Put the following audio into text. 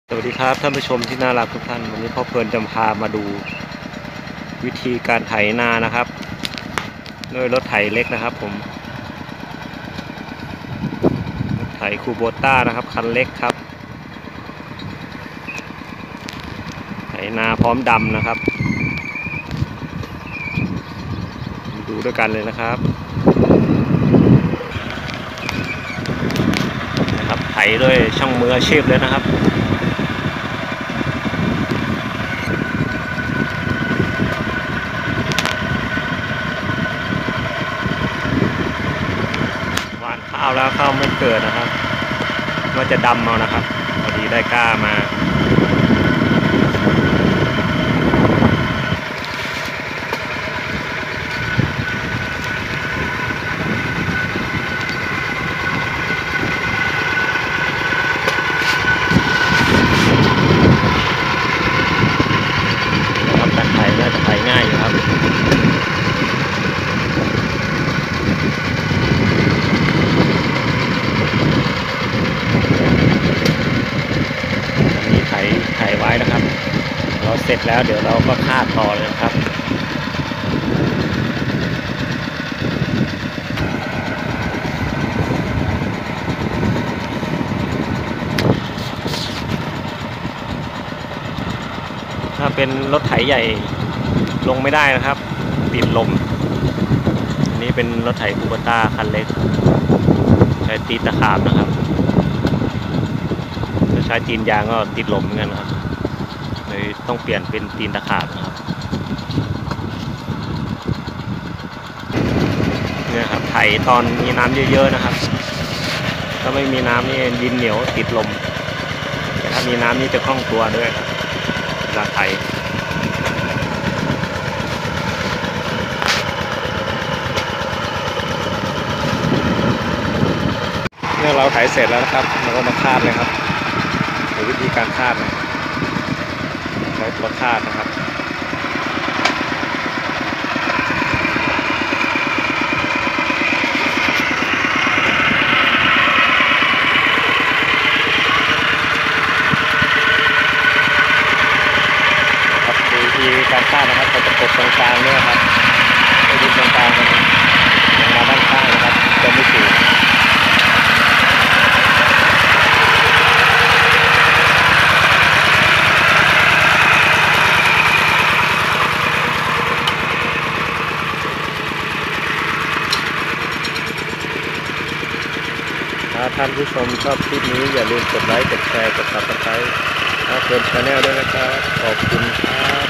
สวัสดีครับท่านผู้ชมที่น่ารักทุกท่านวันนี้พ่อเพลินจะพามาดูวิธีการไถนานะครับด้วยรถไถเล็กนะครับผมรถไถคูโบต้านะครับคันเล็กครับไถนาพร้อมดำนะครับดูด้วยกันเลยนะครับไถด้วยช่างมืออาชีพเลยนะครับหว่านข้าวแล้วข้าวไม่เกิดนะครับว่าจะดำเอานะครับพอดีได้กล้ามาการไถน่าจะไถง่ายอยู่ครับนี่ไถไว้นะครับเราเสร็จแล้วเดี๋ยวเราก็คาดต่อเลยนะครับถ้าเป็นรถไถใหญ่ลงไม่ได้นะครับติดลมอันนี้เป็นรถไถคูโบต้าคันเล็กใช้ตีนตะขาบนะครับถ้าใช้ตีนยางก็ติดลมเหมือนกันนะครับเลยต้องเปลี่ยนเป็นตีนตะขาบนะครับเนี่ยครับไถตอนมีน้ำเยอะๆนะครับถ้าไม่มีน้ำนี่ดินเหนียวติดลมแต่ถ้ามีน้ำนี่จะคล่องตัวด้วยครับเวลาไถเมื่อเราไถเสร็จแล้วนะครับเราก็มาคาดเลยครับหรือวิธีการคาดนะใช้ตัวคาดนะครับวิธีการคาดนะครับเราจะกดตรงกลางเนี่ยครับให้ดินตรงกลางมันมาด้านข้างนะครับจะไม่สูงถ้าท่านผู้ชมชอบคลิปนี้อย่าลืมกดไลค์กดแชร์กด Subscribe เพื่อนชาแนลด้วยนะครับขอบคุณครับ